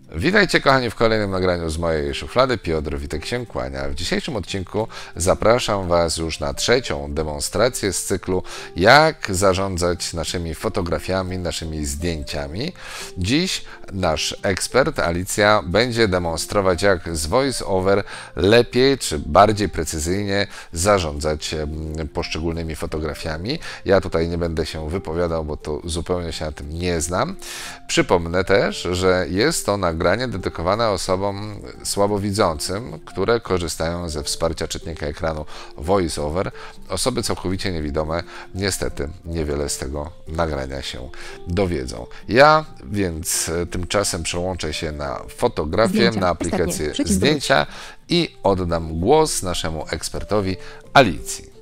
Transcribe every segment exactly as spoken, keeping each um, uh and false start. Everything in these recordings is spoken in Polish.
Witajcie kochani w kolejnym nagraniu z mojej szuflady. Piotr Witek się kłania. W dzisiejszym odcinku zapraszam Was już na trzecią demonstrację z cyklu jak zarządzać naszymi fotografiami, naszymi zdjęciami. Dziś nasz ekspert Alicja będzie demonstrować, jak z VoiceOver lepiej czy bardziej precyzyjnie zarządzać poszczególnymi fotografiami. Ja tutaj nie będę się wypowiadał, bo to zupełnie się na tym nie znam. Przypomnę też, że jest to nagranie dedykowane osobom słabowidzącym, które korzystają ze wsparcia czytnika ekranu VoiceOver. Osoby całkowicie niewidome niestety niewiele z tego nagrania się dowiedzą. Ja więc tymczasem przełączę się na fotografię, Zdjęcia. na aplikację Przycisk zdjęcia i oddam głos naszemu ekspertowi Alicji.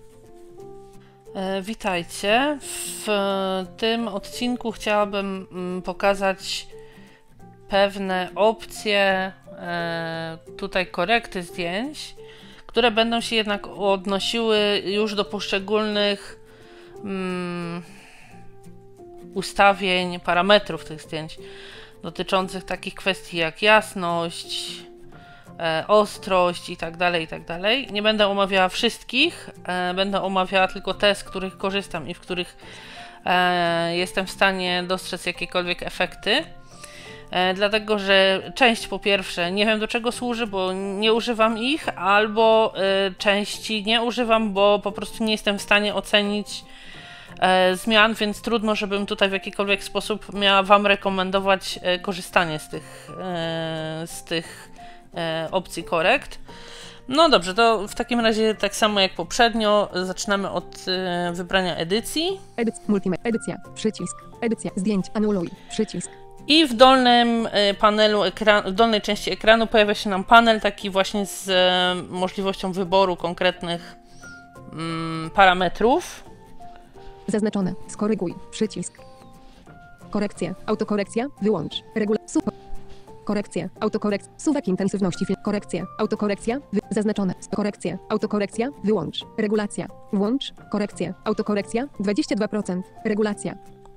Witajcie. W tym odcinku chciałabym pokazać pewne opcje tutaj korekty zdjęć, które będą się jednak odnosiły już do poszczególnych um, ustawień, parametrów tych zdjęć, dotyczących takich kwestii jak jasność, e, ostrość i tak dalej, i tak dalej. Nie będę omawiała wszystkich, e, będę omawiała tylko te, z których korzystam i w których e, jestem w stanie dostrzec jakiekolwiek efekty. E, dlatego, że część po pierwsze nie wiem do czego służy, bo nie używam ich, albo e, części nie używam, bo po prostu nie jestem w stanie ocenić e, zmian, więc trudno, żebym tutaj w jakikolwiek sposób miała Wam rekomendować e, korzystanie z tych, e, z tych e, opcji korekt. No dobrze, to w takim razie tak samo jak poprzednio zaczynamy od e, wybrania edycji. Edycja, multimedia, edycja, przycisk, edycja, zdjęć, anuluj, przycisk. I w dolnym panelu ekranu, w dolnej części ekranu pojawia się nam panel taki właśnie z e, możliwością wyboru konkretnych mm, parametrów. Zaznaczone. Skoryguj. Przycisk. Korekcja. Autokorekcja. Wyłącz. Regula. Super. Korekcja. Autokorekcja. Suwak intensywności. Korekcja. Autokorekcja. Wy... Zaznaczone. Korekcja. Autokorekcja. Wyłącz. Regulacja. Włącz. Korekcja. Autokorekcja. dwadzieścia dwa procent. Regulacja.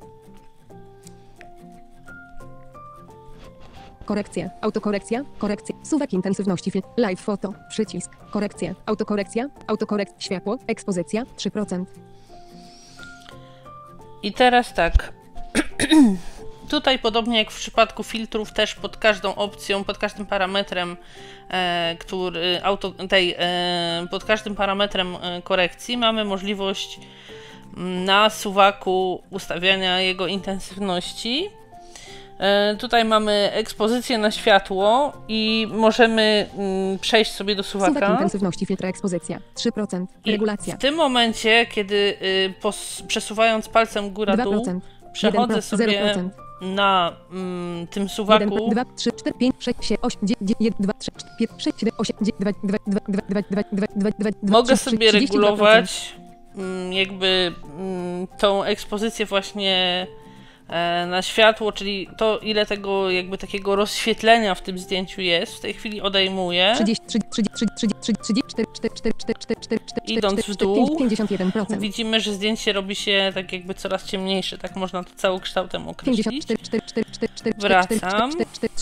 Korekcja. Autokorekcja. Korekcja. Suwak intensywności. Live foto. Przycisk. Korekcja. Autokorekcja. Autokorekcja. Światło. Ekspozycja. trzy procent. I teraz tak. Tutaj podobnie jak w przypadku filtrów, też pod każdą opcją, pod każdym parametrem, e, który auto, tej, e, pod każdym parametrem e, korekcji mamy możliwość na suwaku ustawiania jego intensywności. E, tutaj mamy ekspozycję na światło i możemy mm, przejść sobie do suwaka. Suwak intensywności, filtra, ekspozycja trzy procent. Regulacja. I w tym momencie, kiedy y, pos, przesuwając palcem góra-dół, przechodzę sobie na mm, tym suwaku. dwa, trzy, cztery, pięć, sześć, siedem, osiem, dziewięć, dwa, trzy, cztery, pięć, sześć, siedem, osiem, dziewięć, dwa, dwa, dwa, dwa, dwa, dwa, dwa, dwa, dwa, mogę sobie regulować mm, jakby mm, tą ekspozycję właśnie e, na światło, czyli to ile tego jakby takiego rozświetlenia w tym zdjęciu jest. W tej chwili odejmuję. Idąc w dół, widzimy, że zdjęcie robi się tak jakby coraz ciemniejsze, tak można to całokształtem określić. Wracam.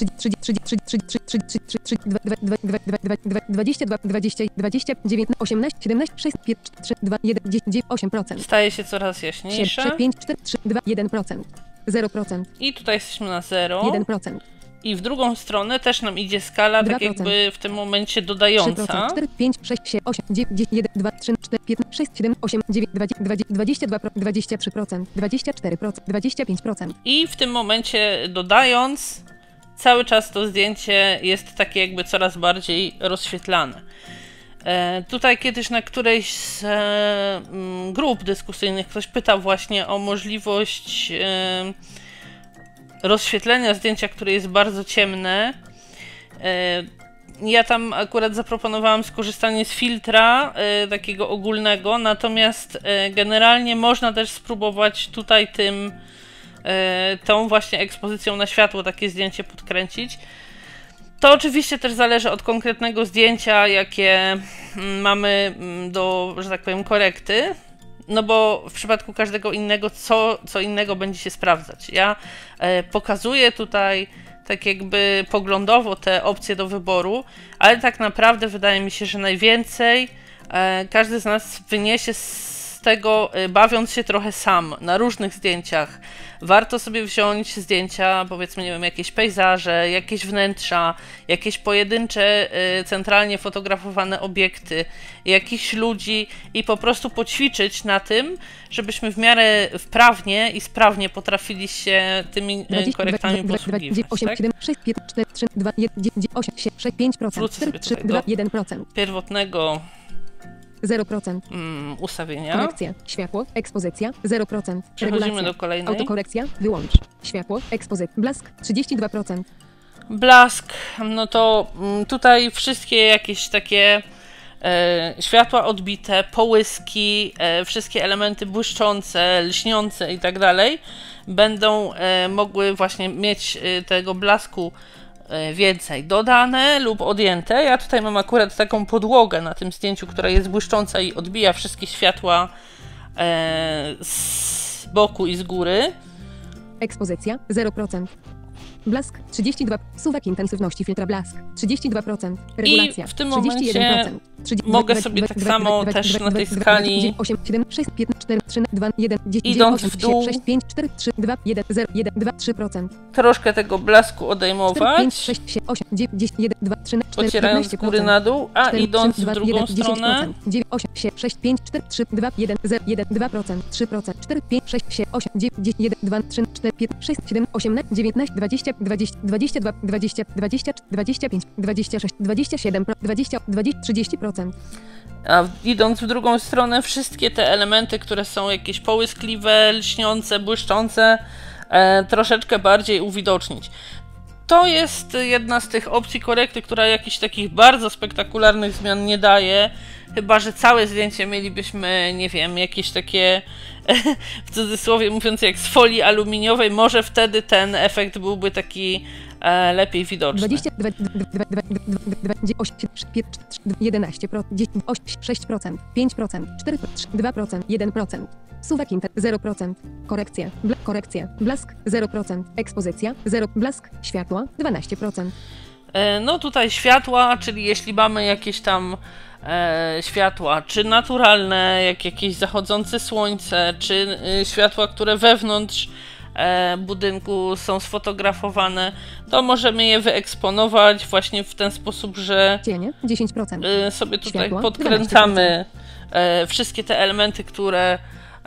dwadzieścia dwa, dwadzieścia, dwadzieścia, dziewiętnaście, osiemnaście, siedemnaście, szesnaście, trzy, dwa, jeden, dziesięć, osiem procent. Staje się coraz jaśniejsze. pięć, cztery, trzy, dwa, jeden procent. zero procent. I tutaj jesteśmy na zero. jeden procent. I w drugą stronę też nam idzie skala, tak jakby w tym momencie dodająca. cztery, pięć, sześć, siedem, osiem, dziewięć, jeden, dwa, trzy, cztery, pięć, sześć, siedem, osiem, dziewięć, dwadzieścia dwa, dwadzieścia trzy procent, dwadzieścia cztery procent, dwadzieścia pięć procent. I w tym momencie dodając, cały czas to zdjęcie jest takie jakby coraz bardziej rozświetlane. E, tutaj kiedyś na którejś z e, grup dyskusyjnych ktoś pytał właśnie o możliwość e, rozświetlenia zdjęcia, które jest bardzo ciemne. Ja tam akurat zaproponowałam skorzystanie z filtra takiego ogólnego, natomiast generalnie można też spróbować tutaj tym tą właśnie ekspozycją na światło takie zdjęcie podkręcić. To oczywiście też zależy od konkretnego zdjęcia, jakie mamy do, że tak powiem, korekty. no bo w przypadku każdego innego, co, co innego będzie się sprawdzać. Ja e, pokazuję tutaj tak jakby poglądowo te opcje do wyboru, ale tak naprawdę wydaje mi się, że najwięcej e, każdy z nas wyniesie z tego, e, bawiąc się trochę sam na różnych zdjęciach. Warto sobie wziąć zdjęcia, powiedzmy, nie wiem, jakieś pejzaże, jakieś wnętrza, jakieś pojedyncze, y, centralnie fotografowane obiekty, jakichś ludzi i po prostu poćwiczyć na tym, żebyśmy w miarę wprawnie i sprawnie potrafili się tymi y, korektami posługiwać. Wrócę sobie tutaj do pierwotnego zero procent. Mm, ustawienia. Korekcja. Światło. Ekspozycja. zero procent. Przechodzimy Regulacja. do kolejnej. Autokorekcja. Wyłącz. Światło. Ekspozycja. Blask. trzydzieści dwa procent. Blask. No to mm, tutaj wszystkie jakieś takie e, światła odbite, połyski, e, wszystkie elementy błyszczące, lśniące i tak dalej będą e, mogły właśnie mieć e, tego blasku więcej dodane lub odjęte. Ja tutaj mam akurat taką podłogę na tym zdjęciu, która jest błyszcząca i odbija wszystkie światła e, z boku i z góry. Ekspozycja zero procent. Blask trzydzieści dwa procent. Suwak intensywności filtra blask trzydzieści dwa procent. Regulacja I w tym trzydzieści jeden procent. momencie mogę sobie tak samo też na tej skali, idąc w dół, troszkę tego blasku odejmować, ocierając z góry na dół, a idąc w drugą stronę, dwadzieścia, dwadzieścia dwa, dwadzieścia, dwadzieścia, dwadzieścia pięć, dwadzieścia sześć, dwadzieścia siedem, dwadzieścia, dwadzieścia, trzydzieści procent. A idąc w drugą stronę, wszystkie te elementy, które są jakieś połyskliwe, lśniące, błyszczące, e, troszeczkę bardziej uwidocznić. To jest jedna z tych opcji korekty, która jakichś takich bardzo spektakularnych zmian nie daje, chyba że całe zdjęcie mielibyśmy, nie wiem, jakieś takie, w cudzysłowie mówiąc, jak z folii aluminiowej, może wtedy ten efekt byłby taki e, lepiej widoczny. dwadzieścia, jedenaście procent, sześć procent, pięć procent, cztery procent, dwa procent, jeden procent. Suwak inter zero procent. Korekcja. Bla korekcja. Blask zero procent. Ekspozycja zero. Blask. Światła dwanaście procent. E, no tutaj światła, czyli jeśli mamy jakieś tam e, światła, czy naturalne, jak jakieś zachodzące słońce, czy e, światła, które wewnątrz e, budynku są sfotografowane, to możemy je wyeksponować właśnie w ten sposób, że cienie dziesięć procent. E, sobie tutaj światła, podkręcamy e, wszystkie te elementy, które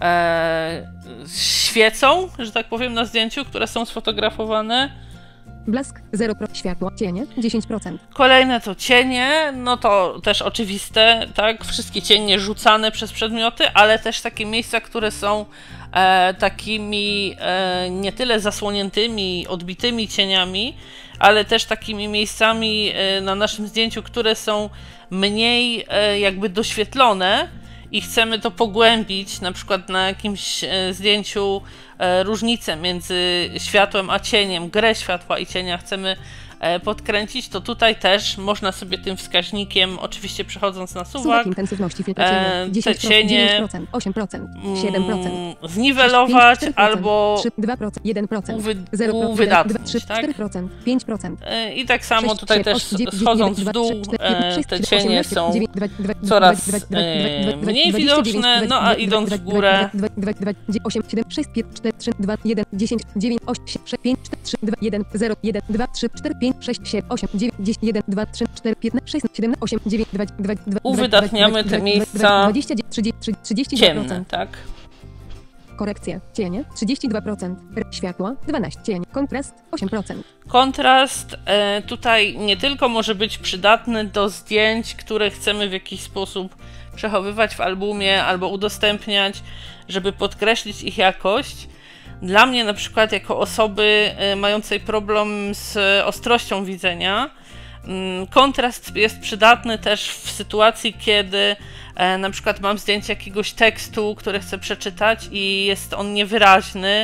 e, świecą, że tak powiem, na zdjęciu, które są sfotografowane. Blask zero procent. Światło, cienie dziesięć procent. Kolejne to cienie, no to też oczywiste, tak? Wszystkie cienie rzucane przez przedmioty, ale też takie miejsca, które są e, takimi e, nie tyle zasłoniętymi, odbitymi cieniami, ale też takimi miejscami e, na naszym zdjęciu, które są mniej e, jakby doświetlone i chcemy to pogłębić, na przykład na jakimś e, zdjęciu e, różnicę między światłem a cieniem, grę światła i cienia chcemy e, podkręcić, to tutaj też można sobie tym wskaźnikiem, oczywiście przechodząc na suwak, intensywności filtra cienia, te cienie dziewięć procent, osiem procent, siedem procent, zniwelować sześć, pięć, albo trzy, dwa procent, jeden procent, uwy, zero procent, uwydatnić, trzy, tak? cztery procent, pięć procent. E, I tak samo sześć, tutaj siedem, też osiem, dziewięć, schodząc dziewięć, w dół, dwa, e, sześć, te siedem, cienie osiemnaście, są dziewięć, dwa, dwa, coraz dwa, dwa, e, dwa, dwa, mniej dwadzieścia dziewięć, widoczne, no a idąc w górę osiem, siedem, sześć, pięć, cztery, trzy, dwa, jeden, dziesięć, dziewięć, osiem, sześć, pięć, cztery, trzy, dwa, jeden, zero, jeden, dwa, trzy, cztery, pięć, sześć, siedem, osiem, dziewięć, dziesięć, jeden, dwa, trzy, cztery, piętnaście, sześć, siedem, osiem, dziewięć, dwa, dwa, dwa, uwydatniamy te miejsca dwadzieścia, trzydzieści, trzydzieści dwa procent. ciemne, tak? Korekcja. Cienie trzydzieści dwa procent. Światła dwanaście procent. Cień. Kontrast osiem procent. Kontrast e, tutaj nie tylko może być przydatny do zdjęć, które chcemy w jakiś sposób przechowywać w albumie albo udostępniać, żeby podkreślić ich jakość. Dla mnie na przykład jako osoby e, mającej problem z ostrością widzenia, m, kontrast jest przydatny też w sytuacji, kiedy E, na przykład mam zdjęcie jakiegoś tekstu, który chcę przeczytać i jest on niewyraźny,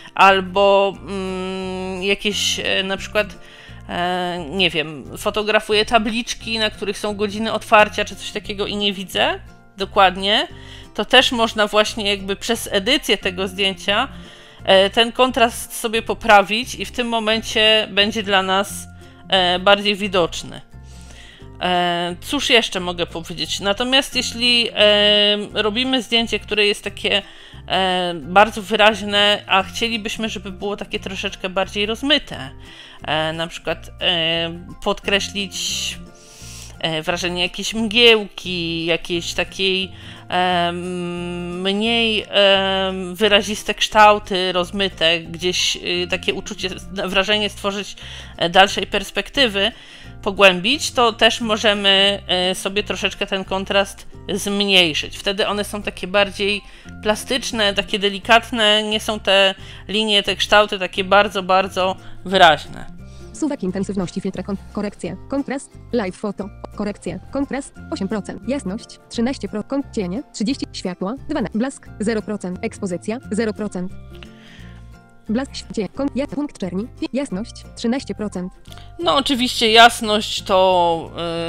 albo mm, jakieś e, na przykład, e, nie wiem, fotografuję tabliczki, na których są godziny otwarcia, czy coś takiego i nie widzę, dokładnie, to też można właśnie jakby przez edycję tego zdjęcia ten kontrast sobie poprawić i w tym momencie będzie dla nas bardziej widoczny. Cóż jeszcze mogę powiedzieć? Natomiast jeśli robimy zdjęcie, które jest takie bardzo wyraźne, a chcielibyśmy, żeby było takie troszeczkę bardziej rozmyte, na przykład podkreślić wrażenie jakiejś mgiełki, jakiejś takiej mniej wyraziste kształty rozmyte, gdzieś takie uczucie, wrażenie stworzyć dalszej perspektywy, pogłębić, to też możemy sobie troszeczkę ten kontrast zmniejszyć. Wtedy one są takie bardziej plastyczne, takie delikatne, nie są te linie, te kształty takie bardzo, bardzo wyraźne. Suwak intensywności filtra, kon korekcja, kontrast, live foto, korekcja, kontrast, osiem procent, jasność, trzynaście procent, cienie, trzydzieści procent, światła, dwanaście procent, blask, zero procent, ekspozycja, zero procent. Blask, cień, kon, ja, punkt czerni, jasność, trzynaście procent. No oczywiście jasność to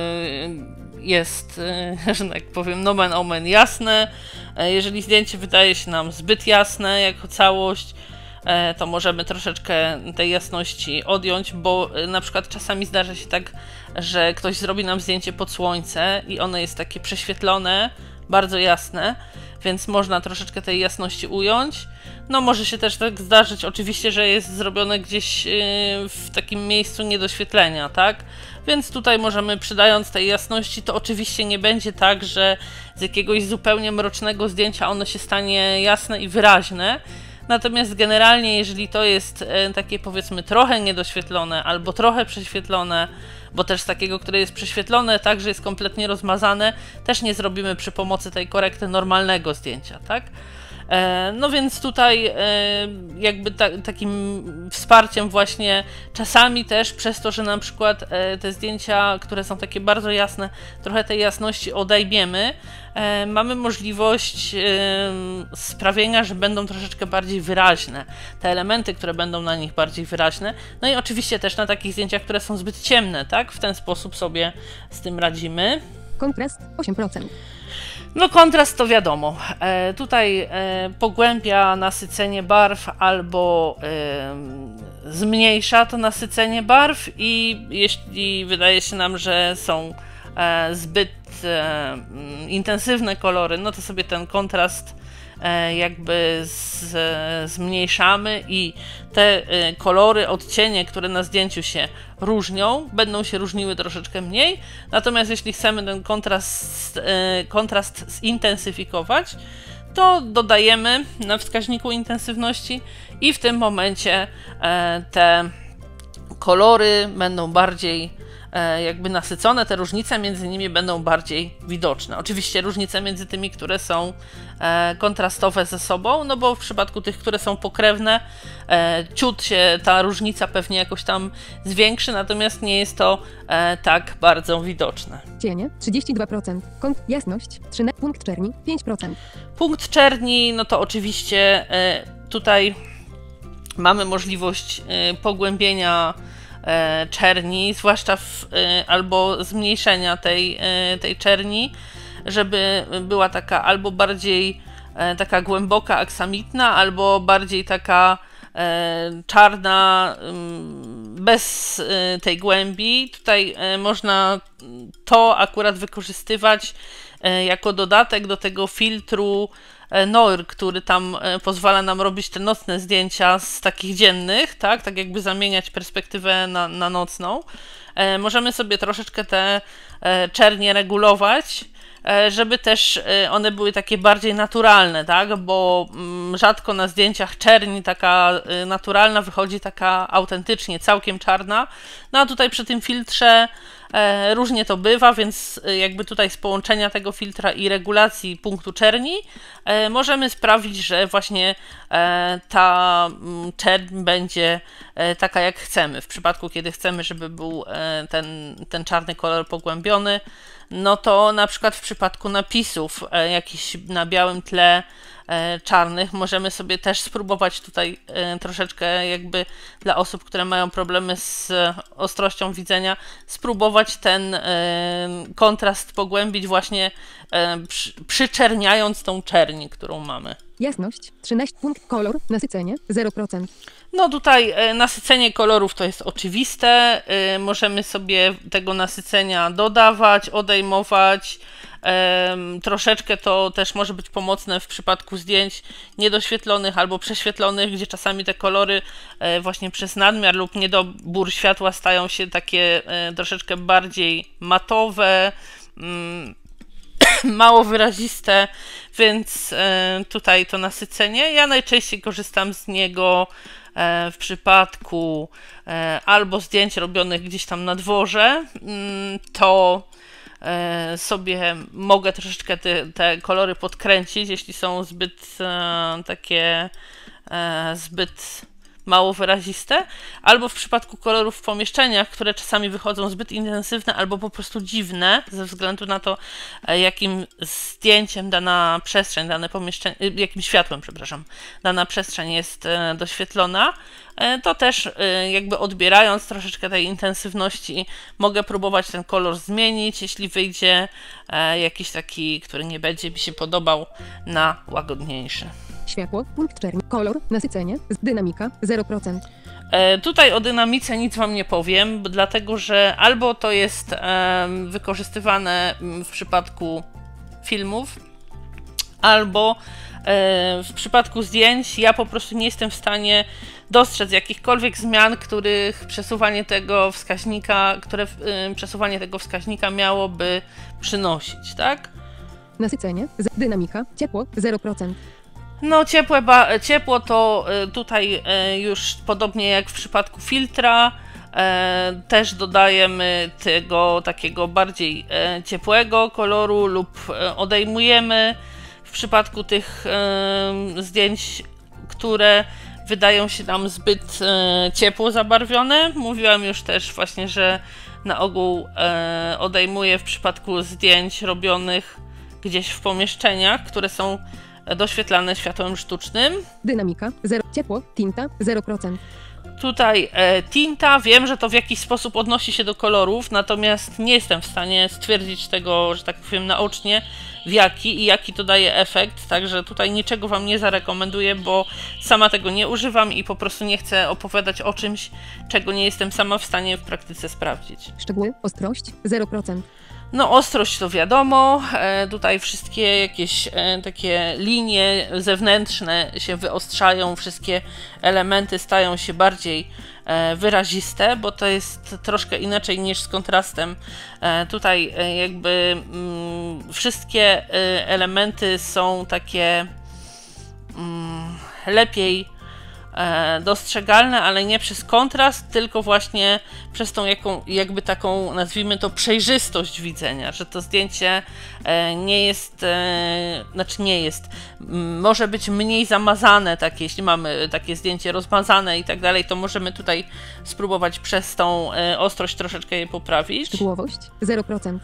yy, jest, yy, że tak powiem, nomen omen jasne. Yy, jeżeli zdjęcie wydaje się nam zbyt jasne jako całość, to możemy troszeczkę tej jasności odjąć, bo na przykład czasami zdarza się tak, że ktoś zrobi nam zdjęcie pod słońce i ono jest takie prześwietlone, bardzo jasne, więc można troszeczkę tej jasności ująć. No może się też tak zdarzyć oczywiście, że jest zrobione gdzieś w takim miejscu niedoświetlenia, tak? Więc tutaj możemy, przydając tej jasności, to oczywiście nie będzie tak, że z jakiegoś zupełnie mrocznego zdjęcia ono się stanie jasne i wyraźne. Natomiast generalnie, jeżeli to jest takie, powiedzmy, trochę niedoświetlone albo trochę prześwietlone, bo też z takiego, które jest prześwietlone, tak, że jest kompletnie rozmazane, też nie zrobimy przy pomocy tej korekty normalnego zdjęcia, tak? No więc tutaj jakby ta, takim wsparciem właśnie czasami też przez to, że na przykład te zdjęcia, które są takie bardzo jasne, trochę tej jasności odejmiemy, mamy możliwość sprawienia, że będą troszeczkę bardziej wyraźne. Te elementy, które będą na nich bardziej wyraźne. No i oczywiście też na takich zdjęciach, które są zbyt ciemne, tak? W ten sposób sobie z tym radzimy. Kontrast osiem procent. No kontrast to wiadomo, e, tutaj e, pogłębia nasycenie barw albo e, zmniejsza to nasycenie barw i jeśli wydaje się nam, że są e, zbyt e, intensywne kolory, no to sobie ten kontrast e, jakby z, e, zmniejszamy i te e, kolory, odcienie, które na zdjęciu się różnią, będą się różniły troszeczkę mniej, natomiast jeśli chcemy ten kontrast, e, kontrast zintensyfikować, to dodajemy na wskaźniku intensywności i w tym momencie e, te kolory będą bardziej e, jakby nasycone, te różnice między nimi będą bardziej widoczne. Oczywiście różnice między tymi, które są e, kontrastowe ze sobą, no bo w przypadku tych, które są pokrewne, e, ciut się ta różnica pewnie jakoś tam zwiększy, natomiast nie jest to e, tak bardzo widoczne. Cienie trzydzieści dwa procent, kąt, jasność, trzynaście, punkt czerni pięć procent. Punkt czerni, no to oczywiście e, tutaj mamy możliwość e, pogłębienia e, czerni, zwłaszcza w, e, albo zmniejszenia tej, e, tej czerni, żeby była taka albo bardziej e, taka głęboka, aksamitna, albo bardziej taka e, czarna, bez e, tej głębi. Tutaj e, można to akurat wykorzystywać e, jako dodatek do tego filtru Noir, który tam pozwala nam robić te nocne zdjęcia z takich dziennych, tak, tak jakby zamieniać perspektywę na, na nocną. E, możemy sobie troszeczkę te e, czernie regulować, e, żeby też e, one były takie bardziej naturalne, tak, bo m, rzadko na zdjęciach czerni taka e, naturalna wychodzi taka autentycznie, całkiem czarna. No a tutaj przy tym filtrze E, różnie to bywa, więc jakby tutaj z połączenia tego filtra i regulacji punktu czerni e, możemy sprawić, że właśnie e, ta m, czerń będzie e, taka jak chcemy. W przypadku, kiedy chcemy, żeby był e, ten, ten czarny kolor pogłębiony, no to na przykład w przypadku napisów e, jakichś na białym tle e, czarnych. Możemy sobie też spróbować tutaj e, troszeczkę jakby dla osób, które mają problemy z ostrością widzenia, spróbować ten e, kontrast pogłębić właśnie e, przy, przyczerniając tą czerni, którą mamy. Jasność trzynaście. Punkt kolor. Nasycenie zero procent. No tutaj e, nasycenie kolorów to jest oczywiste. E, możemy sobie tego nasycenia dodawać, odejmować. E, troszeczkę to też może być pomocne w przypadku zdjęć niedoświetlonych albo prześwietlonych, gdzie czasami te kolory e, właśnie przez nadmiar lub niedobór światła stają się takie e, troszeczkę bardziej matowe, mm, mało wyraziste, więc e, tutaj to nasycenie. Ja najczęściej korzystam z niego e, w przypadku e, albo zdjęć robionych gdzieś tam na dworze, mm, to e, sobie mogę troszeczkę te, te kolory podkręcić, jeśli są zbyt e, takie e, zbyt mało wyraziste, albo w przypadku kolorów w pomieszczeniach, które czasami wychodzą zbyt intensywne albo po prostu dziwne, ze względu na to, jakim zdjęciem dana przestrzeń, dane pomieszczenie, jakim światłem, przepraszam, dana przestrzeń jest doświetlona, to też jakby odbierając troszeczkę tej intensywności, mogę próbować ten kolor zmienić, jeśli wyjdzie jakiś taki, który nie będzie mi się podobał, na łagodniejszy. Światło. Punkt czerni. Kolor. Nasycenie. Dynamika zero procent. E, tutaj o dynamice nic Wam nie powiem, dlatego że albo to jest e, wykorzystywane w przypadku filmów, albo e, w przypadku zdjęć ja po prostu nie jestem w stanie dostrzec jakichkolwiek zmian, których przesuwanie tego wskaźnika, które e, przesuwanie tego wskaźnika miałoby przynosić, tak? Nasycenie. Dynamika. Ciepło zero procent. No ciepłe, ba, ciepło to y, tutaj y, już podobnie jak w przypadku filtra, y, też dodajemy tego takiego bardziej y, ciepłego koloru lub y, odejmujemy w przypadku tych y, zdjęć, które wydają się nam zbyt y, ciepło zabarwione. Mówiłam już też właśnie, że na ogół y, odejmuję w przypadku zdjęć robionych gdzieś w pomieszczeniach, które są doświetlane światłem sztucznym. Dynamika zero. Ciepło. Tinta zero procent. Tutaj e, tinta, wiem, że to w jakiś sposób odnosi się do kolorów, natomiast nie jestem w stanie stwierdzić tego, że tak powiem, naocznie, w jaki i jaki to daje efekt, także tutaj niczego Wam nie zarekomenduję, bo sama tego nie używam i po prostu nie chcę opowiadać o czymś, czego nie jestem sama w stanie w praktyce sprawdzić. Szczegóły. Ostrość zero procent. No ostrość to wiadomo, e, tutaj wszystkie jakieś e, takie linie zewnętrzne się wyostrzają, wszystkie elementy stają się bardziej e, wyraziste, bo to jest troszkę inaczej niż z kontrastem. E, tutaj e, jakby mm, wszystkie e, elementy są takie mm, lepiej dostrzegalne, ale nie przez kontrast, tylko właśnie przez tą jaką, jakby taką, nazwijmy to, przejrzystość widzenia, że to zdjęcie nie jest, znaczy nie jest, może być mniej zamazane, tak, jeśli mamy takie zdjęcie rozmazane i tak dalej, to możemy tutaj spróbować przez tą ostrość troszeczkę je poprawić. Szczegółowość zero procent.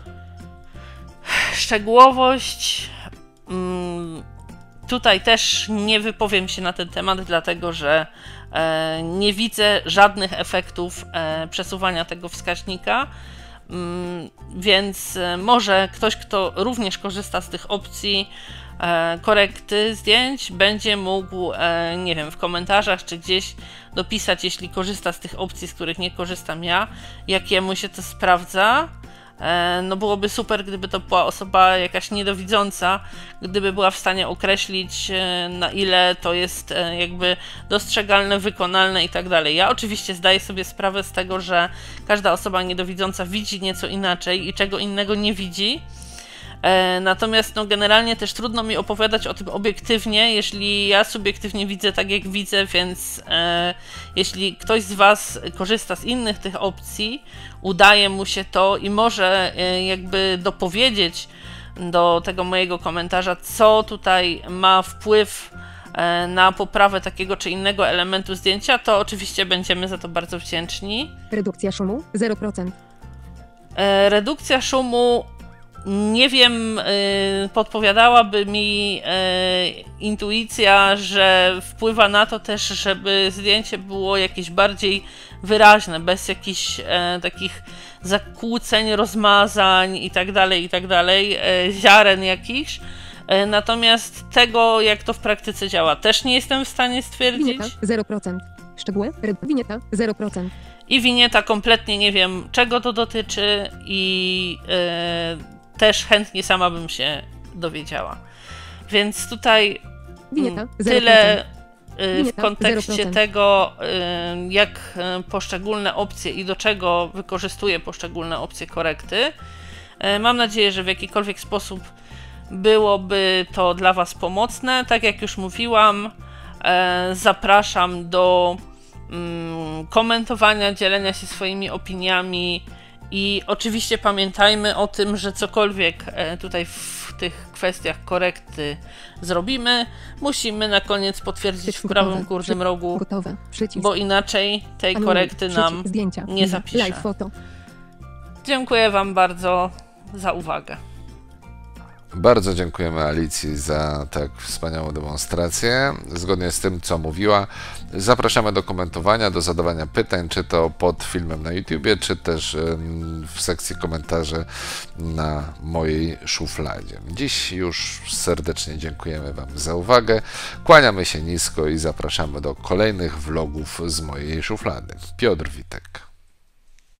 Szczegółowość mm, tutaj też nie wypowiem się na ten temat, dlatego że e, nie widzę żadnych efektów e, przesuwania tego wskaźnika, mm, więc e, może ktoś, kto również korzysta z tych opcji e, korekty zdjęć, będzie mógł, e, nie wiem, w komentarzach czy gdzieś dopisać, jeśli korzysta z tych opcji, z których nie korzystam ja, jakiemu się to sprawdza. No byłoby super, gdyby to była osoba jakaś niedowidząca, gdyby była w stanie określić, na ile to jest jakby dostrzegalne, wykonalne i tak dalej. Ja oczywiście zdaję sobie sprawę z tego, że każda osoba niedowidząca widzi nieco inaczej i czego innego nie widzi. Natomiast no, generalnie też trudno mi opowiadać o tym obiektywnie, jeśli ja subiektywnie widzę tak, jak widzę, więc e, jeśli ktoś z Was korzysta z innych tych opcji, udaje mu się to i może e, jakby dopowiedzieć do tego mojego komentarza, co tutaj ma wpływ e, na poprawę takiego czy innego elementu zdjęcia, to oczywiście będziemy za to bardzo wdzięczni. Redukcja szumu zero procent. E, redukcja szumu Nie wiem, y, podpowiadałaby mi y, intuicja, że wpływa na to też, żeby zdjęcie było jakieś bardziej wyraźne, bez jakichś y, takich zakłóceń, rozmazań i tak dalej, i tak dalej, y, ziaren jakichś. Y, natomiast tego, jak to w praktyce działa, też nie jestem w stanie stwierdzić. Winieta zero procent. Szczegóły. Winieta zero procent. I winieta kompletnie nie wiem, czego to dotyczy i yy, też chętnie sama bym się dowiedziała. Więc tutaj Winieta, tyle yy, w Winieta, kontekście zero procent. tego, yy, jak yy, poszczególne opcje i do czego wykorzystuję poszczególne opcje korekty. Yy, mam nadzieję, że w jakikolwiek sposób byłoby to dla Was pomocne. Tak jak już mówiłam, yy, zapraszam do komentowania, dzielenia się swoimi opiniami i oczywiście pamiętajmy o tym, że cokolwiek tutaj w tych kwestiach korekty zrobimy, musimy na koniec potwierdzić w prawym górnym rogu, Gotowe. Przycisk. bo inaczej tej Anuluj. korekty nam Przycisk. Zdjęcia. nie zapisze. Live foto. Dziękuję Wam bardzo za uwagę. Bardzo dziękujemy Alicji za tak wspaniałą demonstrację. Zgodnie z tym, co mówiła, zapraszamy do komentowania, do zadawania pytań, czy to pod filmem na YouTubie, czy też w sekcji komentarzy na mojej szufladzie. Dziś już serdecznie dziękujemy Wam za uwagę. Kłaniamy się nisko i zapraszamy do kolejnych vlogów z mojej szuflady. Piotr Witek.